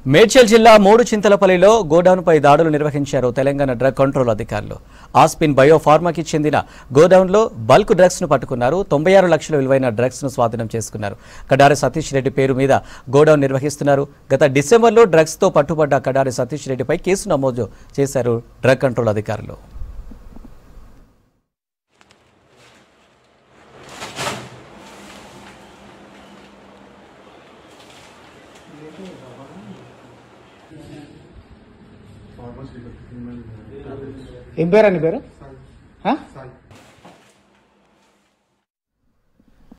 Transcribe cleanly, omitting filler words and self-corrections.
మేడ్చల్ జిల్లా మూడు చింతలపల్లిలో గోడౌన్పై దాడులు నిర్వహించారు తెలంగాణ డ్రగ్ కంట్రోల్ అధికారులు. ఆస్పిన్ బయోఫార్మాకి చెందిన గోడౌన్లో బల్క్ డ్రగ్స్ ను పట్టుకున్నారు. 96 లక్షల విలువైన డ్రగ్స్ ను స్వాధీనం చేసుకున్నారు. కడారి సతీష్ రెడ్డి పేరు మీద గోడౌన్ నిర్వహిస్తున్నారు. గత డిసెంబర్లో డ్రగ్స్ తో పట్టుబడ్డ కడారి సతీష్ రెడ్డిపై కేసు నమోదు చేశారు డ్రగ్ కంట్రోల్ అధికారులు. ఏం పేరు అని పేరు